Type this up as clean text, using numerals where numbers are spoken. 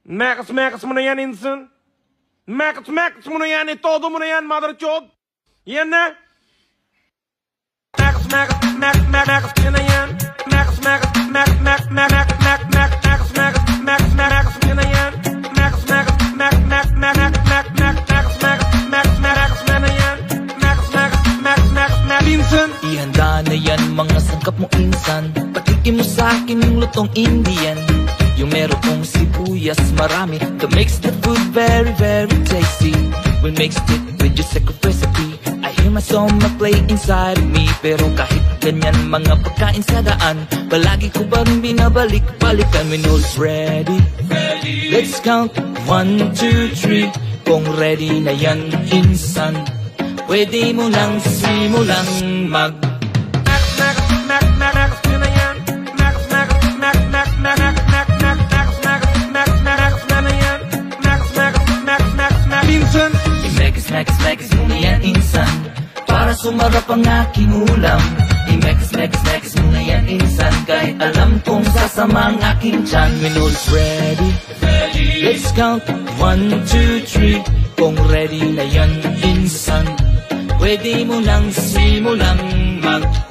Mekas mo na yan, insan. Mekas mo na yan, todo mo na yan, mother chod. Yan na. Mekas yun na yan. Mekas yun na yan. Minsan ihanda na yan mga sangkap mo insan. Patikin mo sa akin yung lutong Indian, yung merong sibuyas marami, that makes the food very very tasty. We mixed it with your secret recipe. I hear my song play inside of me. Pero kahit ganyan mga pagkain sa daan, palagi ko ba rin binabalik-balikan. When all's ready, let's count 1, 2, 3. Kung ready na yan insan, pwede mo lang simulang mag minsan. I-mekas mo na yan insan, para sumarap ang aking ulam. I-mekas mo na yan insan, kahit alam kong sasama ang aking tiyan. When all's ready, let's count 1, 2, 3. Kung ready na yan insan, pwede mo lang simulang mag